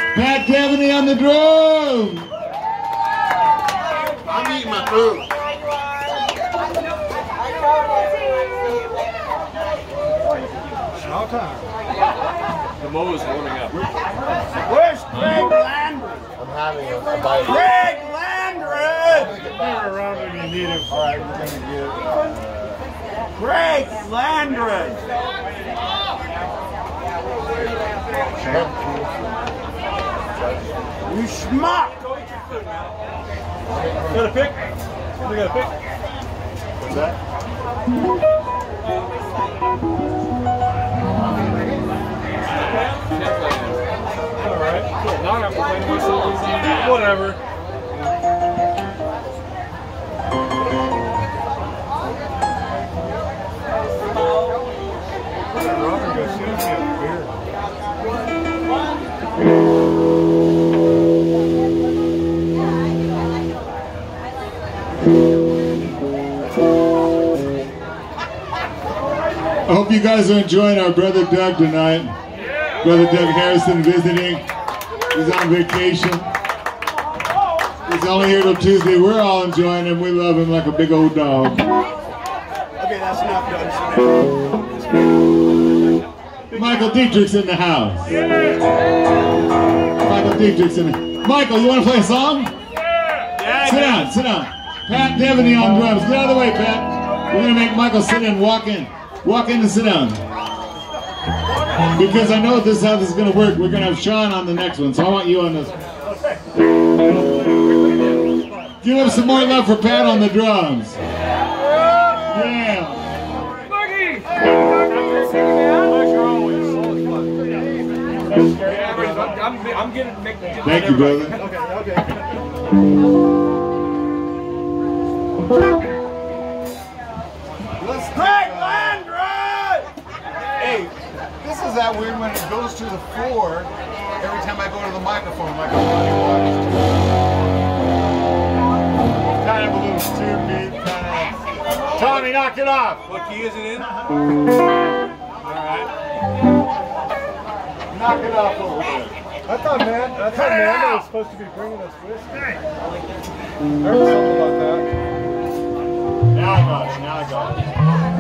Pat Devaney on the drums. I'm eating my food. All time. The mow is warming up. Where's Greg Landry? I'm having a bite. Greg Landry! They're around if you need him. All right, we're going to get Greg Landry! You schmuck! Got a pick? We got a pick? What's that? Alright, cool. Now I have to play myself. Whatever. Robin goes soon to get a beer. I hope you guys are enjoying our brother Doug tonight. Brother Doug Harrison visiting. He's on vacation. He's only here till Tuesday. We're all enjoying him. We love him like a big old dog. Okay, that's enough, Doug. Michael Dietrich's in the house. Michael Dietrich's in the Michael, you want to play a song? Sit down, sit down. Pat Devaney on drums. Get out of the way, Pat. We're going to make Michael sit in, walk in. Walk in and sit down. Because I know this is how this is going to work. We're going to have Sean on the next one, so I want you on this. Give him some more love for Pat on the drums. Yeah. I'm getting Thank you, brother. Greg Landry! Hey, this is that weird when it goes to the floor. Every time I go to the microphone, like I'm running waters. Kind of a little stupid. Tommy, knock it off. What key is it in? Alright. Knock it off a little bit. I thought Amanda was supposed to be bringing us whiskey. I heard something about that. Now I got it. Now I got it.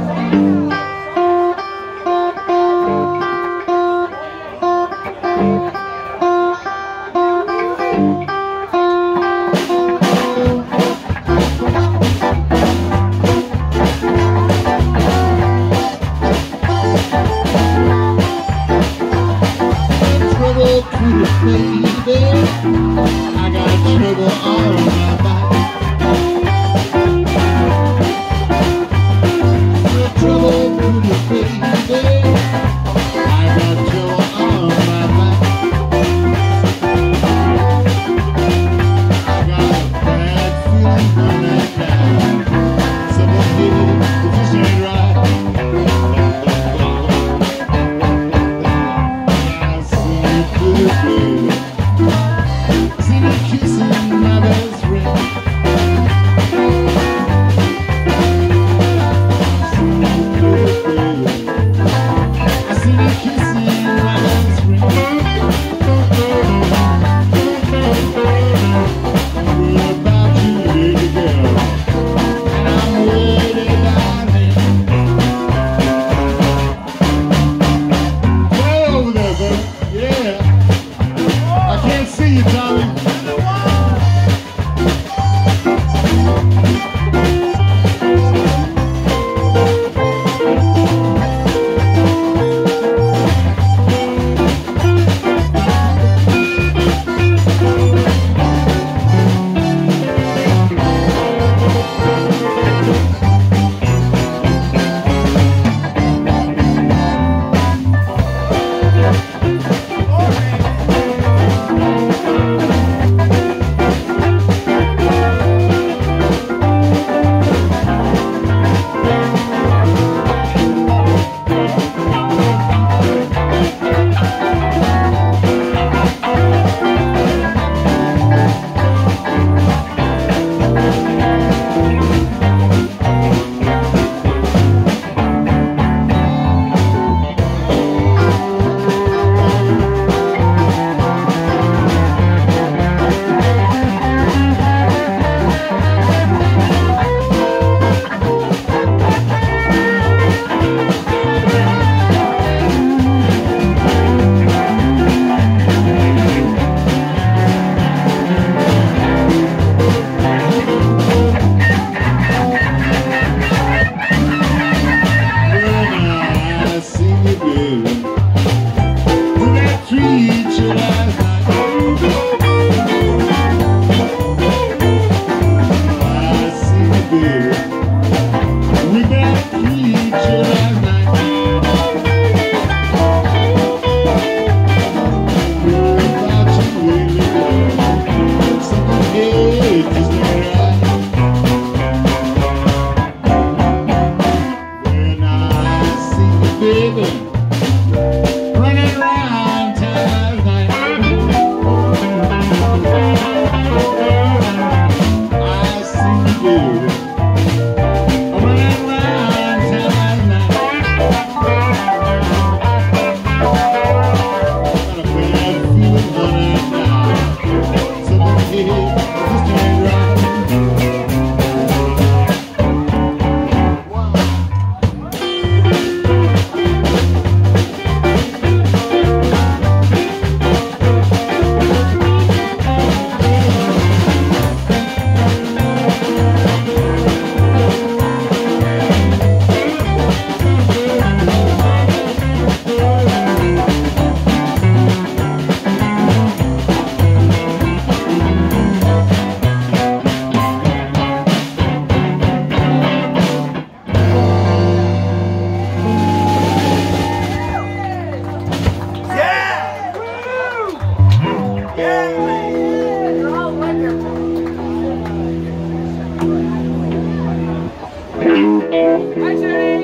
Baby, I got trouble on my back. Trouble to the baby, I got trouble on my back. I got a bad feeling running down. Someone did it, the fish ain't right. I see you through the see me kissing my baby.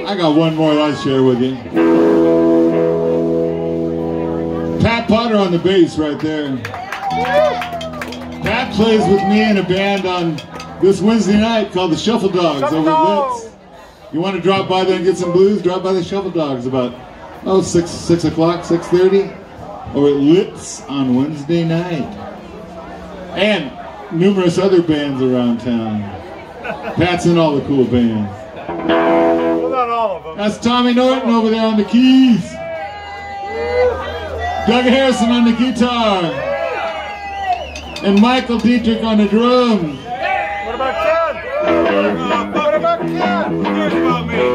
I got one more I'll share with you. Pat Potter on the bass right there. Pat plays with me in a band on this Wednesday night called the Shuffle Dogs over at Litz. You want to drop by there and get some blues? Drop by the Shuffle Dogs about 6 o'clock, 6:30, or at Litz on Wednesday night. And numerous other bands around town. Pat's in all the cool bands. Well, not all of them. That's Tommy Norton over there on the keys. Doug Harrison on the guitar. And Michael Dietrich on the drums. What about Ken? What about Ken? Who cares about me?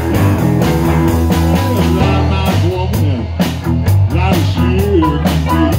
Loud mouth woman, loud as you.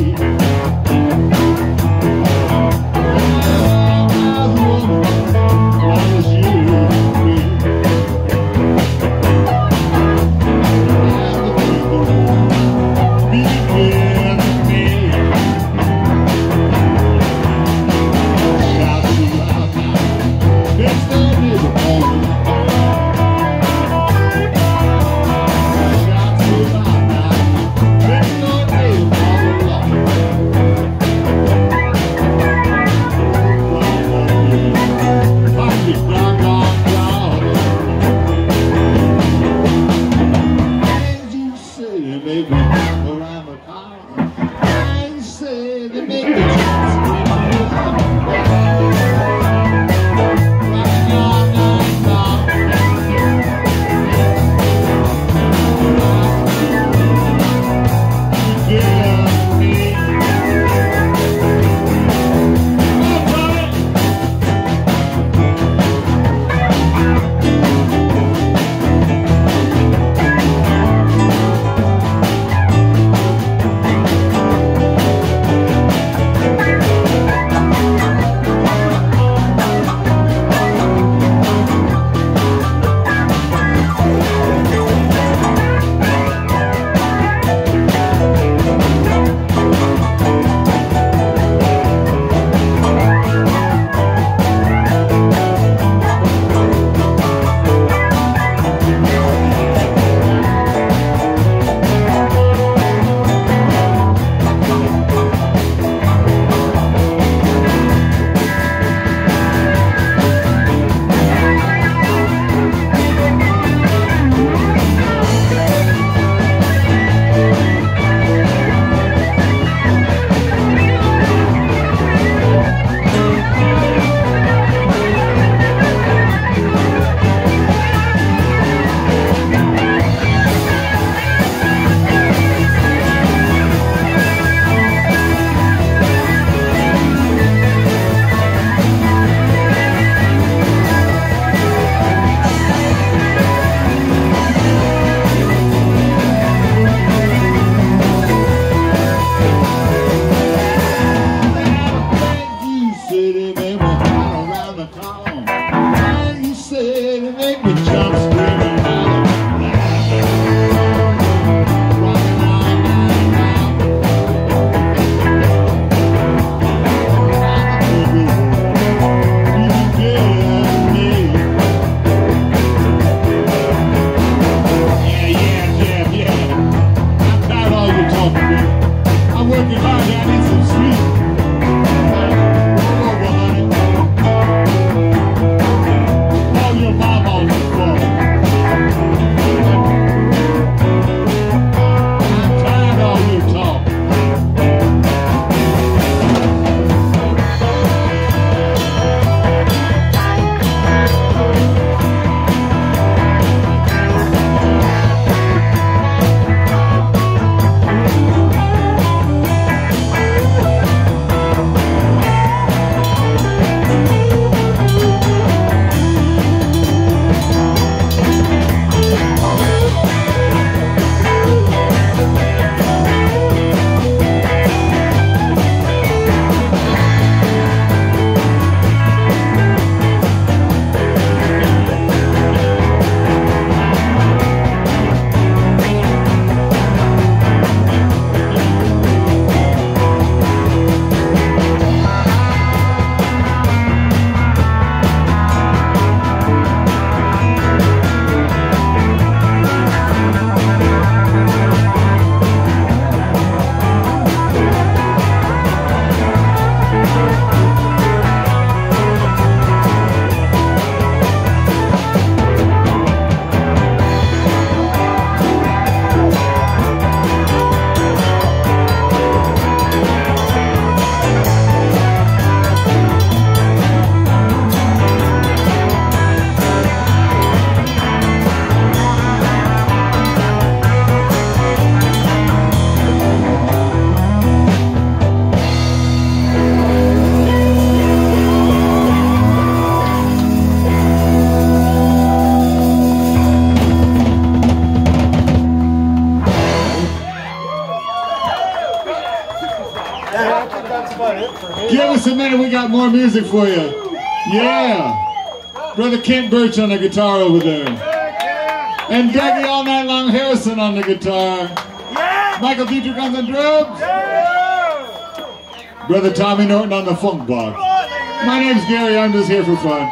minute, we got more music for you. Yeah. Brother Kent Birch on the guitar over there. And Dougie All Night Long Harrison on the guitar. Michael Dietrich on the drums. Brother Tommy Norton on the funk box. My name's Gary, I'm just here for fun.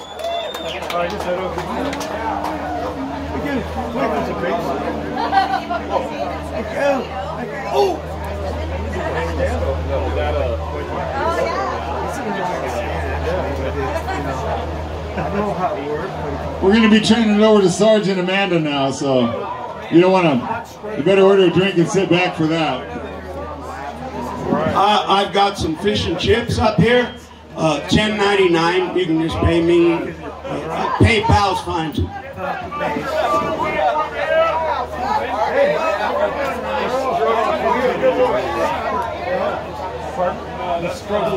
We're going to be turning it over to Sergeant Amanda now, so you don't want to, you better order a drink and sit back for that. I've got some fish and chips up here, $10.99. You can just pay me. PayPal's fine too. The struggle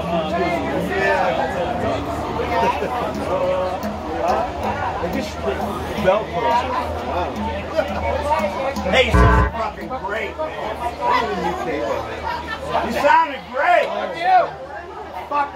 Hey, you sounded fucking great, man. You sounded great. Fuck you. Fuck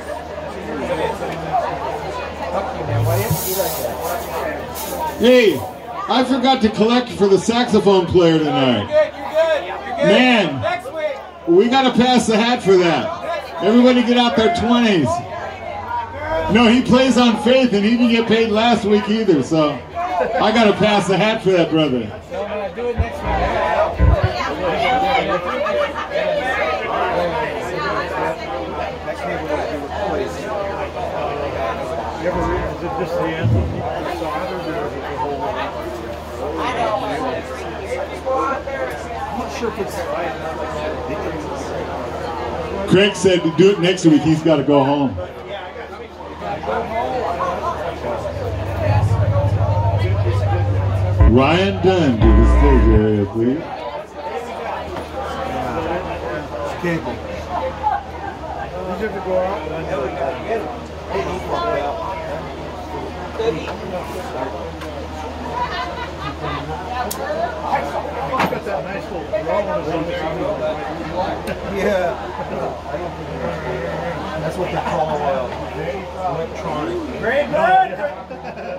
you. Hey, I forgot to collect for the saxophone player tonight. You're good. Man, Next week. we got to pass the hat for that. Everybody get out their 20s. No, he plays on faith and he didn't get paid last week either, so I got to pass the hat for that brother. So I'm going to do it next week. You ever read, is it just the anthem? The side or the whole? I'm not sure if it's Craig said to do it next week, he's got to go home. Ryan Dunn to the stage area, please. cable. Easier to go out and got that nice little rollers on there. Yeah. That's what they call electronic. Very good.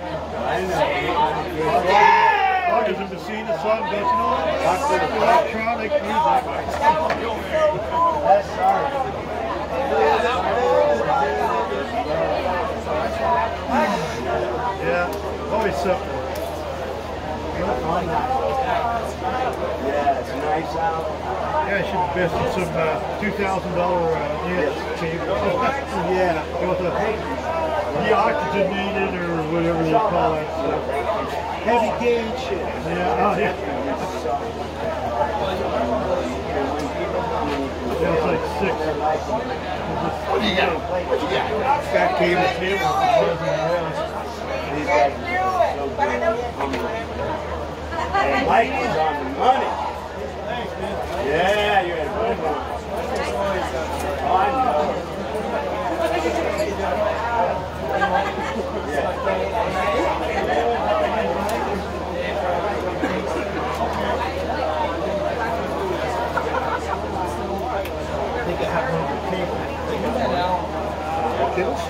Oh, there's a machine of sun, don't you know that? Electronic music. Yeah, always simple. Yeah, it's nice out. Yeah, I should invest in some $2,000 amps cable. Yeah. With the oxygenated or whatever they call that stuff. Heavy gauge shit. Yeah, oh yeah. Yeah, it's like 6. What do you got? What you got? Fat cable. Mike is on the money. Yeah, you're at a good one. I know. I think I have one of the cable. Cables?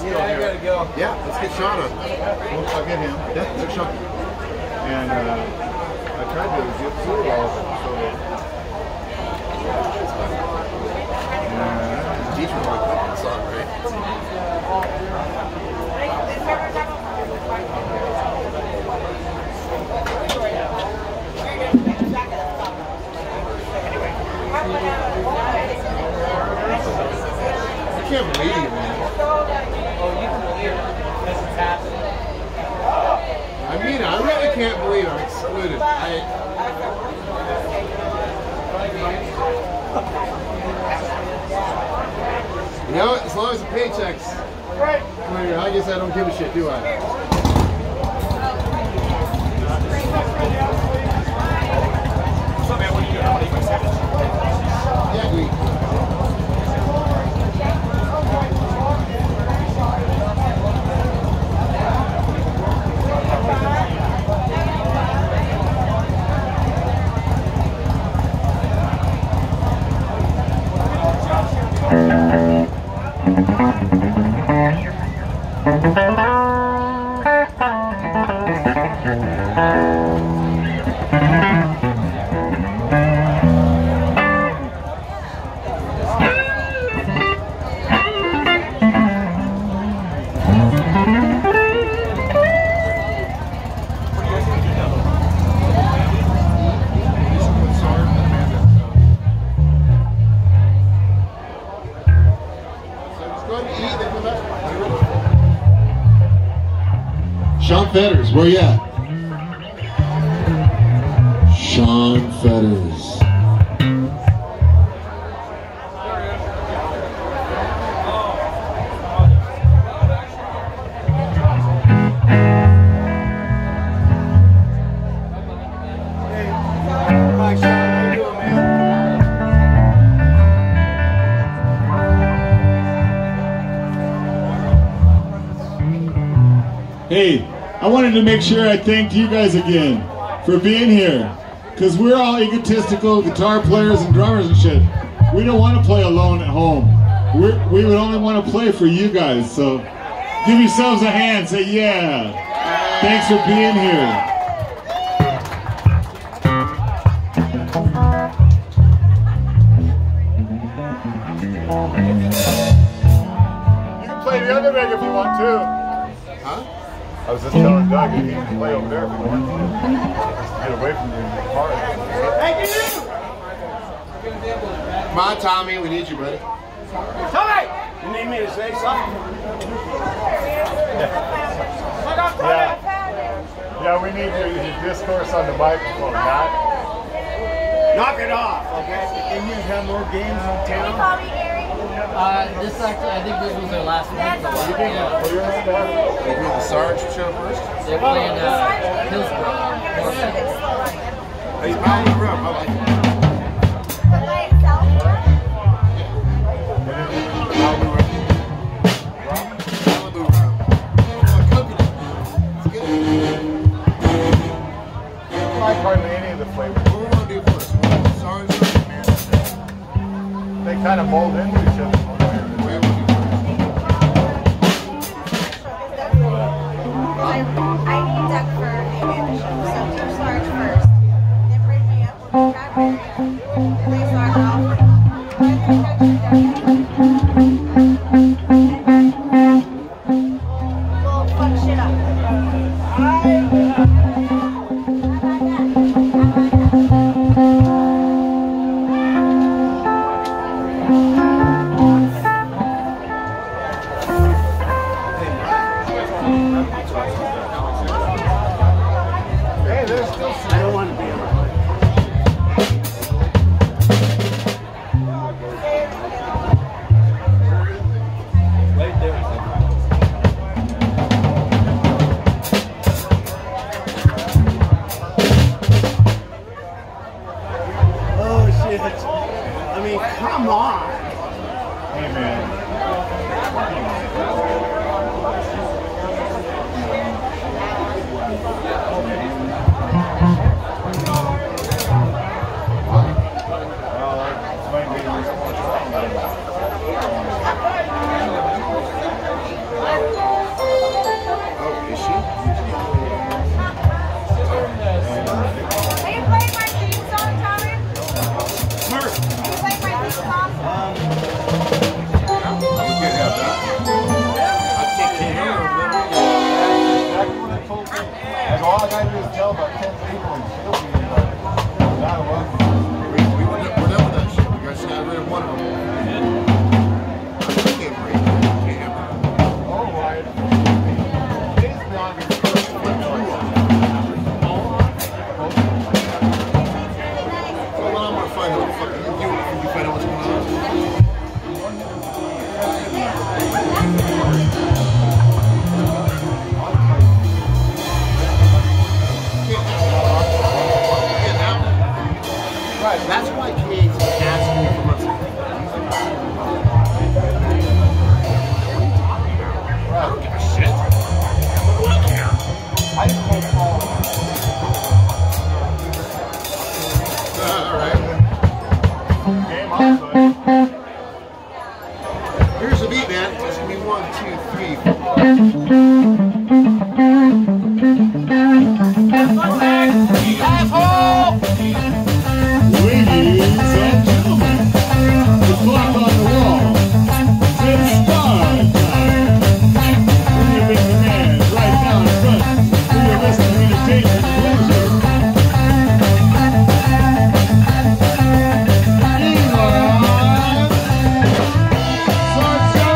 Yeah, I gotta go. Yeah, let's get Sean on. I'll get him. Yeah, let's Sean. And I tried to get through all of them. So teach me what the song, right? I can't believe it, man. Oh, you can believe it. This is happening. I mean, I really can't believe I'm excluded. You know, as long as the paycheck's clear, I guess I don't give a shit, do I? Yeah, we. Sean Fetters, where you at? Sean Fetters. Hi, Sean. How you doing, man? Hey, I wanted to make sure I thanked you guys again for being here. Because we're all egotistical guitar players and drummers and shit. We don't want to play alone at home. We would only want to play for you guys. So give yourselves a hand. Say, yeah. Thanks for being here. You can play the other rig if you want to. Huh? I was just telling Doug you can play over there if you want to. Just get away from the car. Thank you! Come on, Tommy, we need you, buddy. Tommy! You need me to say something? Yeah, we need your discourse on the microphone, not. Knock it off, okay? Can you have more games in town? This actually, I think this was their last one. Maybe the Sarge show first? They're playing Hillsborough. He's out of the room, I like it. Hardly any of the flavors. What do we want to do first? Sarge or they kind of mold into each other. I need duck for maybe so do Sarge first. Then bring me up with the cranberry. Then Sarge off. We'll fuck shit up. And all I gotta do is tell about 10 people and she'll be like, nah, well. We're done with that shit. We got rid of one of them. I can't breathe. Oh, right. It's beyond your Well, I'm gonna find out what the fuck you do. You find out what's going on. Right, that's why kids ask me for money. I don't give a shit. What do I care? I just told Paul. Alright. Game on, Here's the beat, man. It's gonna be 1, 2, 3, 4. Asshole! Ladies and gentlemen, the clock on the wall says start time. Bring your big man right down in front for your listening entertainment pleasure. Elon Sarcho.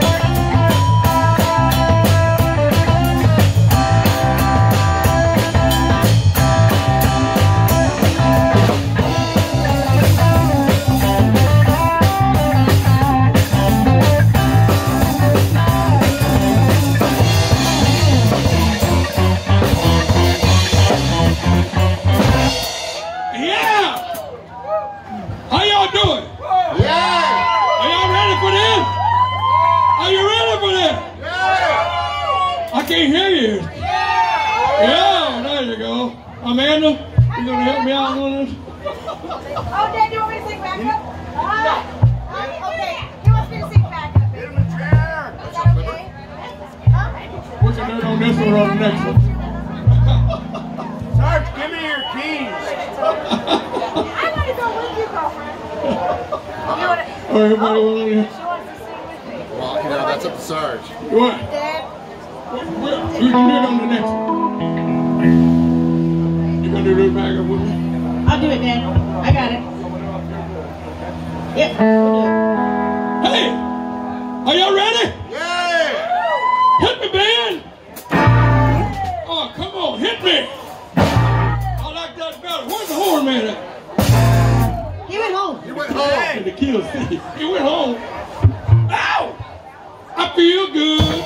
Yeah! How y'all doing? Yeah! Are y'all ready for this? Are you ready for this? Yeah! I can't hear you. Yeah, there you go. Amanda, you gonna help me out on this? Oh, Dad, do you want me to sing backup? Okay, he wants me to sing backup. Get him a chair. Is that okay? Huh? We can do it on this one or on the next one. Sarge, give me your keys. I want to go with you, girlfriend. You want to? Or everybody want to She wants to sing with me. Well, you know, that's up to Sarge. What? Dad, We can do it on the next one. You gonna do this back up with me? I'll do it, Dad. I got it. Yep, we'll do it. Hey! Are y'all ready? Yeah! Hit me, band! Oh, come on, hit me! I like that better. Where's the horn man at? He went home. You went home. In the kill city. He went home. Ow! I feel good.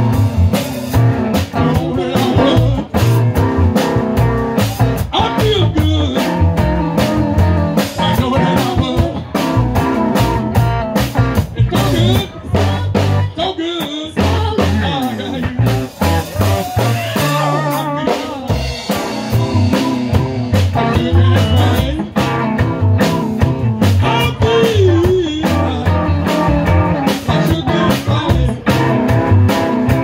Know that I would. I feel good. I know that I would. It's so good. So good. I got you. I feel this way. I feel like I should go cry.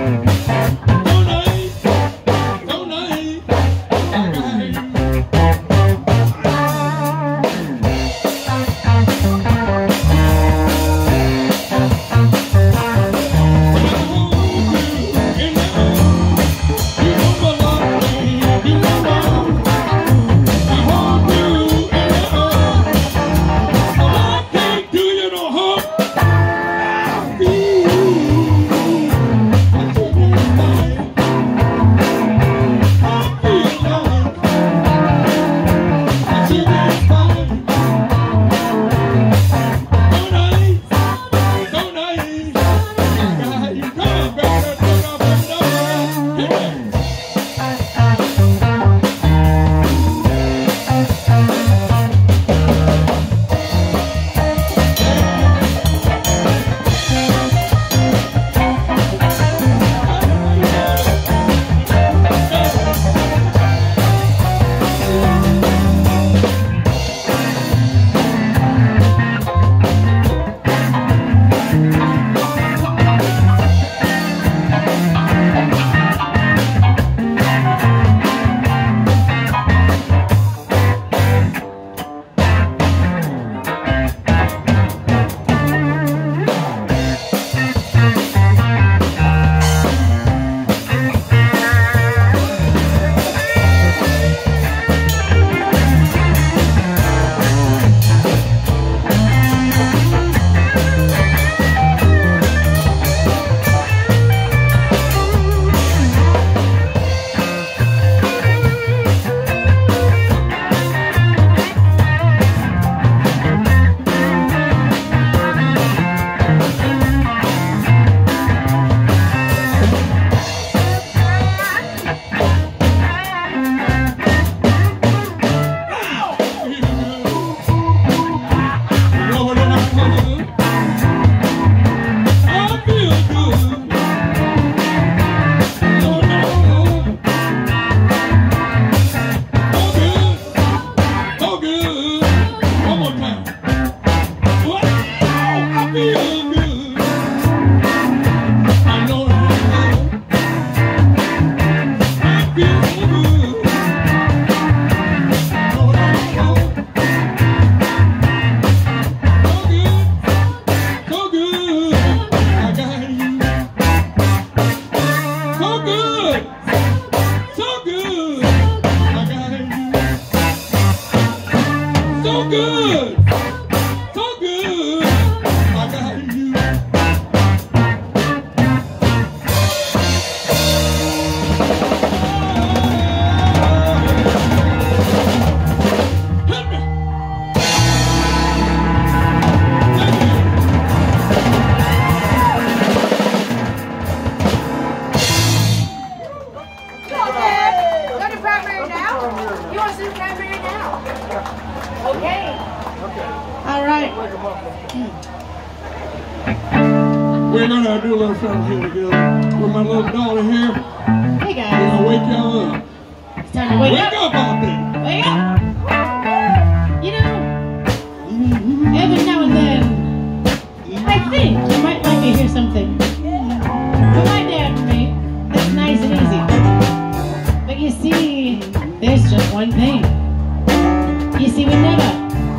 We're gonna do a little something here together with my little daughter here. Hey guys. We're gonna wake y'all up. It's time to wake up. Wake up out there. Wake up. You know, every now and then, I think you might like to hear something. For my dad and me, it's nice and easy. But you see, there's just one thing. You see, we never,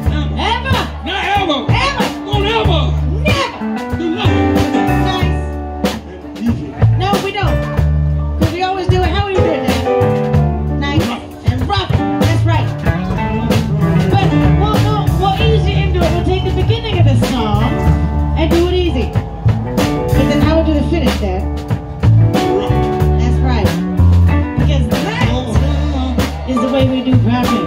finish that. That's right. Because that is the way we do property.